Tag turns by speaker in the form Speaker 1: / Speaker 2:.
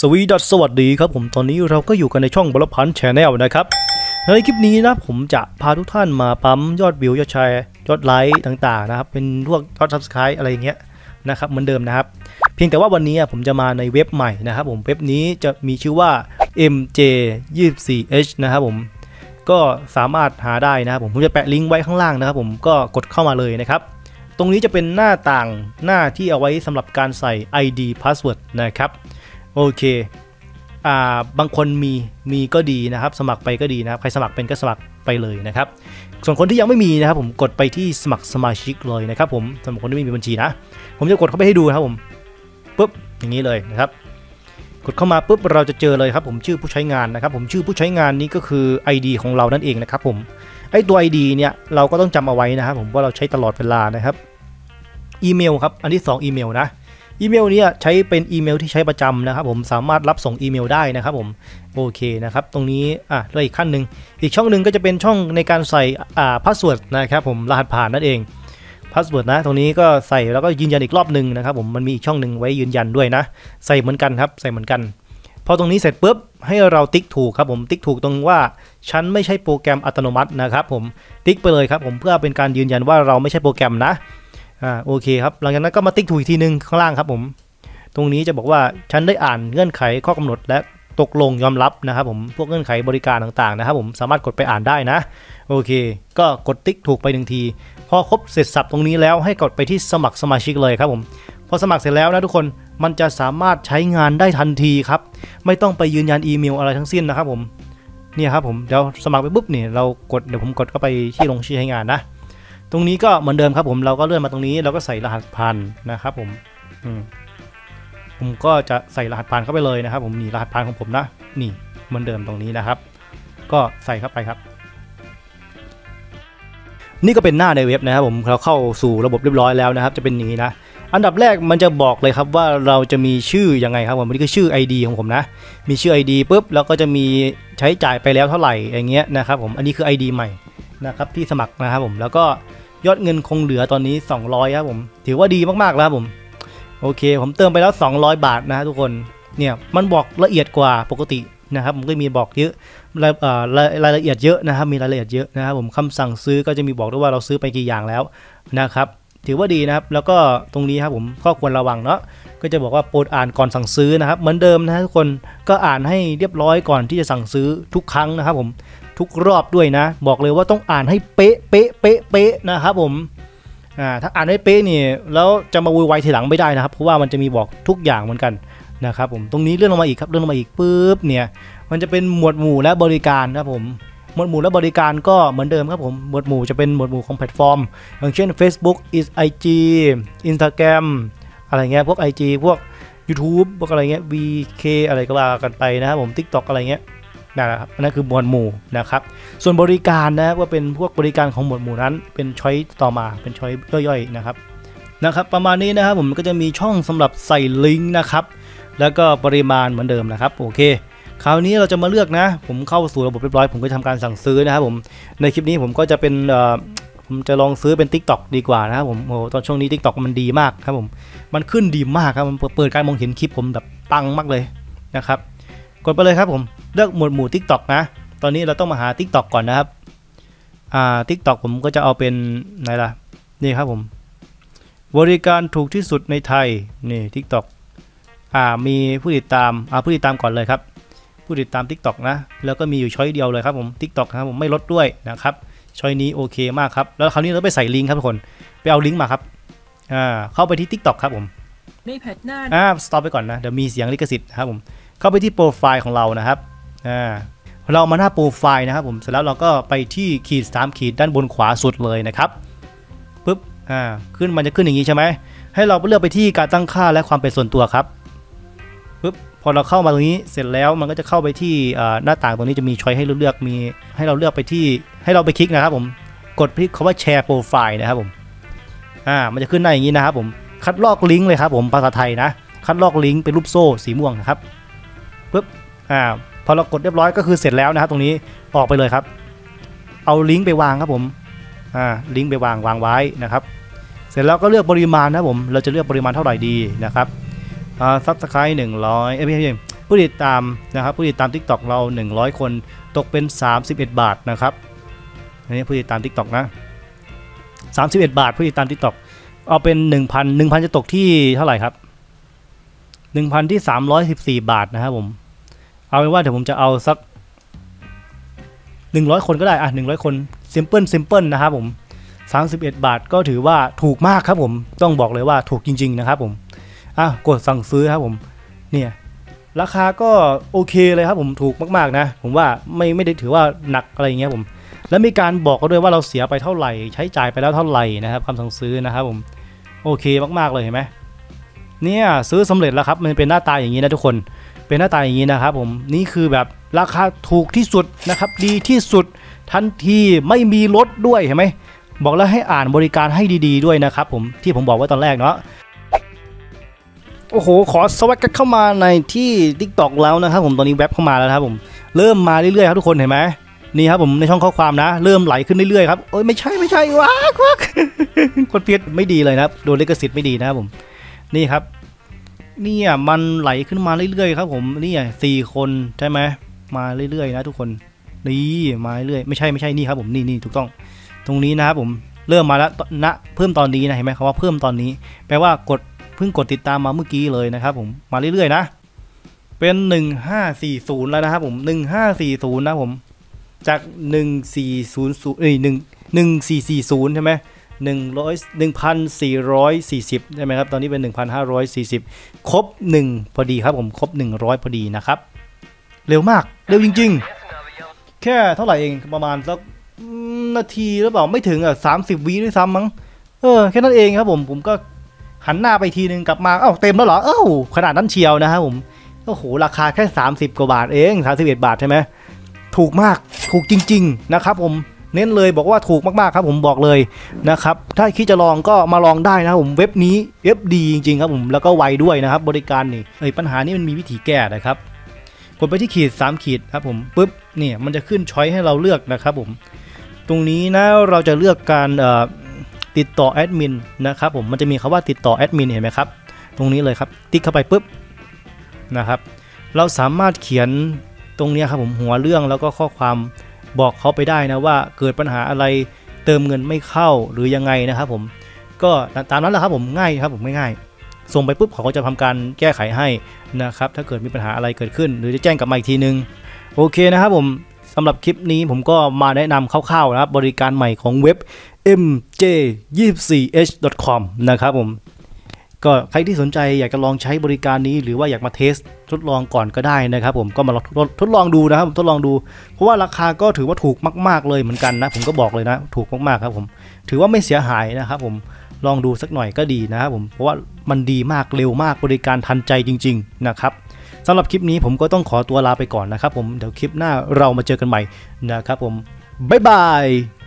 Speaker 1: สวัสดีครับผมตอนนี้เราก็อยู่กันในช่องบลพันธ์แชนแนลนะครับในคลิปนี้นะผมจะพาทุกท่านมาปั๊มยอดวิวยอดแชร์ยอดไลค์ต่างๆนะครับเป็นพวกยอด Subscribe อะไรอย่างเงี้ยนะครับเหมือนเดิมนะครับเพียงแต่ว่าวันนี้ผมจะมาในเว็บใหม่นะครับผมเว็บนี้จะมีชื่อว่า MJ24H นะครับผมก็สามารถหาได้นะครับผมจะแปะลิงก์ไว้ข้างล่างนะครับผมก็กดเข้ามาเลยนะครับตรงนี้จะเป็นหน้าต่างหน้าที่เอาไว้สำหรับการใส่ ID Password นะครับโอเคบางคนมีก็ดีนะครับสมัครไปก็ดีนะครับใครสมัครเป็นก็สมัครไปเลยนะครับส่วนคนที่ยังไม่มีนะครับผมกดไปที่สมัครสมาชิกเลยนะครับผมสำหรับคนที่ไม่มีบัญชีนะผมจะกดเข้าไปให้ดูนะครับผมปุ๊บอย่างนี้เลยนะครับกดเข้ามาปุ๊บเราจะเจอเลยครับผมชื่อผู้ใช้งานนะครับผมชื่อผู้ใช้งานนี้ก็คือ ID ของเรานั่นเองนะครับผมไอตัว ID เนี่ยเราก็ต้องจำเอาไว้นะครับผมว่าเราใช้ตลอดเวลานะครับอีเมลครับอันที่2อีเมลนะอีเมลนี้ใช้เป็นอีเมลที่ใช้ประจำนะครับผมสามารถรับส่งอีเมลได้นะครับผมโอเคนะครับตรงนี้แล้วอีกขั้นหนึ่งอีกช่องหนึ่งก็จะเป็นช่องในการใส่พาสเวิร์ดนะครับผมรหัสผ่านนั่นเองพาสเวิร์ดนะตรงนี้ก็ใส่แล้วก็ยืนยันอีกรอบหนึ่งนะครับผมมันมีอีกช่องหนึ่งไว้ยืนยันด้วยนะใส่เหมือนกันครับใส่เหมือนกันพอตรงนี้เสร็จปุ๊บให้เราติ๊กถูกครับผมติ๊กถูกตรงว่าฉันไม่ใช่โปรแกรมอัตโนมัตินะครับผมติ๊กไปเลยครับผมเพื่อเป็นการยืนยันว่าเราไม่ใช่โปรแกรมนะโอเคครับหลังจากนั้นก็มาติ๊กถูกอีกทีนึงข้างล่างครับผมตรงนี้จะบอกว่าฉันได้อ่านเงื่อนไขข้อกำหนดและตกลงยอมรับนะครับผมพวกเงื่อนไขบริการต่างๆนะครับผมสามารถกดไปอ่านได้นะโอเคก็กดติ๊กถูกไป1ทีพอครบเสร็จสับตรงนี้แล้วให้กดไปที่สมัครสมาชิกเลยครับผมพอสมัครเสร็จแล้วนะทุกคนมันจะสามารถใช้งานได้ทันทีครับไม่ต้องไปยืนยันอีเมลอะไรทั้งสิ้นนะครับผมเนี่ยครับผมเดี๋ยวสมัครไปปุ๊บเนี่ยเรากดเดี๋ยวผมกดเข้าไปที่ลงชื่อใช้งานนะตรงนี้ก็เหมือนเดิมครับผมเราก็เลื่อนมาตรงนี้เราก็ใส่รหัสผ่านนะครับผมก็จะใส่รหัสผ่านเข้าไปเลยนะครับผมนี่รหัสผ่านของผมนะนี่เหมือนเดิมตรงนี้นะครับก็ใส่เข้าไปครับนี่ก็เป็นหน้าในเว็บนะครับผมเราเข้าสู่ระบบเรียบร้อยแล้วนะครับจะเป็นอย่างนี้นะอันดับแรกมันจะบอกเลยครับว่าเราจะมีชื่อยังไงครับผมนี่คือชื่อ ID ของผมนะมีชื่อ ID ปุ๊บแล้วก็จะมีใช้จ่ายไปแล้วเท่าไหร่อย่างเงี้ยนะครับผมอันนี้คือ ID ใหม่นะครับที่สมัครนะครับผมแล้วก็ยอดเงินคงเหลือตอนนี้200ครับผมถือว่าดีมากๆแล้วครับผมโอเคผมเติมไปแล้ว200 บาทนะทุกคนเนี่ยมันบอกละเอียดกว่าปกตินะครับผมก็มีบอกเยอะรายละเอียดเยอะนะครับมีรายละเอียดเยอะนะครับผมคำสั่งซื้อก็จะมีบอกด้วยว่าเราซื้อไปกี่อย่างแล้วนะครับถือว่าดีนะครับแล้วก็ตรงนี้ครับผมข้อควรระวังเนาะก็จะบอกว่าโปรดอ่านก่อนสั่งซื้อนะครับเหมือนเดิมนะทุกคนก็อ่านให้เรียบร้อยก่อนที่จะสั่งซื้อทุกครั้งนะครับผมทุกรอบด้วยนะบอกเลยว่าต้องอ่านให้เป๊ะนะครับผมถ้าอ่านให้เป๊ะนี่แล้วจะมาวุ่นวายทีหลังไม่ได้นะครับเพราะว่ามันจะมีบอกทุกอย่างเหมือนกันนะครับผมตรงนี้เลื่อนลงมาอีกครับเลื่อนลงมาอีกปุ๊บเนี่ยมันจะเป็นหมวดหมู่และบริการครับผมหมวดหมู่และบริการก็เหมือนเดิมครับผมหมวดหมู่จะเป็นหมวดหมู่ของแพลตฟอร์มอย่างเช่น Facebook IG Instagram อะไรเงี้ยพวก IG พวก YouTube พวกอะไรเงี้ย VK อะไรก็ว่ากันไปนะครับผม TikTok อะไรเงี้ยนะครับนั่นคือหมวดหมู่นะครับส่วนบริการนะว่าเป็นพวกบริการของหมวดหมู่นั้นเป็นช้อยต่อมาเป็นช้อยย่อยๆนะครับประมาณนี้นะครับผมก็จะมีช่องสำหรับใส่ลิงก์นะครับแล้วก็ปริมาณเหมือนเดิมนะครับโอเคคราวนี้เราจะมาเลือกนะผมเข้าสู่ระบบเรียบร้อยผมก็ทำการสั่งซื้อนะครับผมในคลิปนี้ผมก็จะเป็นผมจะลองซื้อเป็น TikTok ดีกว่านะครับผมโอ้ตอนช่วงนี้ TikTok มันดีมากครับผมมันขึ้นดีมากครับมันเปิดการมองเห็นคลิปผมแบบปังมากเลยนะครับกดไปเลยครับผมเลือกหมวดหมู่ TikTok นะตอนนี้เราต้องมาหา TikTok ก่อนนะครับTikTok ผมก็จะเอาเป็นไหนล่ะนี่ครับผมบริการถูกที่สุดในไทยนี่ TikTok มีผู้ติดตามก่อนเลยครับผู้ติดตาม TikTok นะแล้วก็มีอยู่ช้อยเดียวเลยครับผม TikTok ครับผมไม่ลดด้วยนะครับช้อยนี้โอเคมากครับแล้วคราวนี้เราไปใส่ลิงก์ครับทุกคนไปเอาลิงก์มาครับเข้าไปที่ TikTok ครับผม
Speaker 2: ในแพทหน้า
Speaker 1: สต็อปไปก่อนนะเดี๋ยวมีเสียงลิขสิทธิ์ครับผมเข้าไปที่โปรไฟล์ของเรานะครับเรามาหน้าโปรไฟล์นะครับผมเสร็จแล้วเราก็ไปที่ขีด3ขีดด้านบนขวาสุดเลยนะครับปุ๊บขึ้นมันจะขึ้นอย่างนี้ใช่ไหมให้เราเลือกไปที่การตั้งค่าและความเป็นส่วนตัวครับปุ๊บพอเราเข้ามาตรงนี้เสร็จแล้วมันก็จะเข้าไปที่หน้าต่างตรงนี้จะมีช้อยให้เราเลือกมีให้เราเลือกไปที่ให้เราไปคลิกนะครับผมกดที่คำว่าแชร์โปรไฟล์นะครับผมมันจะขึ้นหน้าอย่างนี้นะครับผมคัดลอกลิงก์เลยครับผมภาษาไทยนะคัดลอกลิงก์เป็นรูปโซ่สีม่วงนะครับปุ๊บพอเรากดเรียบร้อยก็คือเสร็จแล้วนะครับตรงนี้ออกไปเลยครับเอาลิงก์ไปวางครับผมลิงก์ไปวางไว้นะครับเสร็จแล้วก็เลือกปริมาณนะผมเราจะเลือกปริมาณเท่าไหร่ดีนะครับSubscribe 100ไม่ใช่ผู้ติดตามนะครับผู้ติดตาม TikTok เรา100คนตกเป็น31 บาทนะครับอันนี้ผู้ติดตาม TikTok นะ31 บาทผู้ติดตาม TikTok เอาเป็น 1,000 จะตกที่เท่าไหร่ครับ 1,000 ที่314 บาทนะครับผมเอาเป็นว่าเดี๋ยวผมจะเอาสัก100คนก็ได้100คนซิมเพิลนะครับผม31 บาทก็ถือว่าถูกมากครับผมต้องบอกเลยว่าถูกจริงๆนะครับผมกดสั่งซื้อครับผมเนี่ยราคาก็โอเคเลยครับผมถูกมากๆนะผมว่าไม่ได้ถือว่าหนักอะไรอย่างเงี้ยผมแล้วมีการบอกกันด้วยว่าเราเสียไปเท่าไหร่ใช้จ่ายไปแล้วเท่าไหร่นะครับคำสั่งซื้อนะครับผมโอเคมากๆเลยเห็นไหมเนี่ยซื้อสำเร็จแล้วครับมันเป็นหน้าตาอย่างนี้นะทุกคนเป็นหน้าตาอย่างนี้นะครับผมนี่คือแบบราคาถูกที่สุดนะครับดีที่สุดทันทีไม่มีลดด้วยเห็นไหมบอกแล้วให้อ่านบริการให้ดีๆด้วยนะครับผมที่ผมบอกไว้ตอนแรกเนาะโอ้โหขอสวัสดีเข้ามาในที่ TikTok แล้วนะครับผมตอนนี้แว็บเข้ามาแล้วครับผมเริ่มมาเรื่อยๆครับทุกคนเห็นไหมนี่ครับผมในช่องข้อความนะเริ่มไหลขึ้นเรื่อยๆครับโอ้ยไม่ใช่ว้ากคนเพี้ยนไม่ดีเลยนะครับโดนลิขสิทธิ์ไม่ดีนะครับผมนี่ครับเนี่ยมันไหลขึ้นมาเรื่อยๆครับผมนี่4 คนใช่ไหมมาเรื่อยๆนะทุกคนนี่มาเรื่อยไม่ใช่นี่ครับผมนี่ถูกต้องตรงนี้นะครับผมเริ่มมาแล้วเพิ่มตอนนี้นะเห็นไหมคำว่าเพิ่มตอนนี้แปลว่ากดเพิ่งกดติดตามมาเมื่อกี้เลยนะครับผมมาเรื่อยๆนะเป็น1540แล้วนะครับผม1540นะผมจาก14401440ใช่ไหม1,440ใช่ไหมครับตอนนี้เป็น1,540ครบ1พอดีครับผมครบ100พอดีนะครับเร็วมากเร็วจริงๆแค่เท่าไหร่เองประมาณสักนาทีหรือเปล่าไม่ถึง30 วิด้วยซ้ำมั้งแค่นั้นเองครับผมก็หันหน้าไปทีนึงกลับมาเต็มแล้วเหรอขนาดนั้นเชียวนะครับผมโอ้โหราคาแค่30 กว่าบาทเอง31 บาทใช่ไหมถูกมากถูกจริงๆนะครับผมเน้นเลยบอกว่าถูกมากๆครับผมบอกเลยนะครับถ้าคิดจะลองก็มาลองได้นะครับผมเว็บนี้เว็บดีจริงๆครับผมแล้วก็ไวด้วยนะครับบริการนี่ปัญหานี้มันมีวิธีแก้นะครับกดไปที่ขีด3 ขีดครับผมปุ๊บเนี่ยมันจะขึ้นช้อยให้เราเลือกนะครับผมตรงนี้นะเราจะเลือกการติดต่อแอดมินนะครับผมมันจะมีคำว่าติดต่อแอดมินเห็นไหมครับตรงนี้เลยครับติ๊กเข้าไปปุ๊บนะครับเราสามารถเขียนตรงนี้ครับผมหัวเรื่องแล้วก็ข้อความบอกเขาไปได้นะว่าเกิดปัญหาอะไรเติมเงินไม่เข้าหรือยังไงนะครับผมก็ตามนั้นแหละครับผมง่ายครับผมง่ายๆส่งไปปุ๊บเขาก็จะทำการแก้ไขให้นะครับถ้าเกิดมีปัญหาอะไรเกิดขึ้นหรือจะแจ้งกลับมาอีกทีนึงโอเคนะครับผมสำหรับคลิปนี้ผมก็มาแนะนำคร่าวๆนะครับบริการใหม่ของเว็บ mj24h.com นะครับผมก็ใครที่สนใจอยากจะลองใช้บริการนี้หรือว่าอยากมาเทสทดลองก่อนก็ได้นะครับผมก็มาทดลองดูนะครับทดลองดูเพราะว่าราคาก็ถือว่าถูกมากๆเลยเหมือนกันนะผมก็บอกเลยนะถูกมากๆครับผมถือว่าไม่เสียหายนะครับผมลองดูสักหน่อยก็ดีนะครับผมเพราะว่ามันดีมากเร็วมากบริการทันใจจริงๆนะครับสำหรับคลิปนี้ผมก็ต้องขอตัวลาไปก่อนนะครับผมเดี๋ยวคลิปหน้าเรามาเจอกันใหม่นะครับผมบ๊ายบาย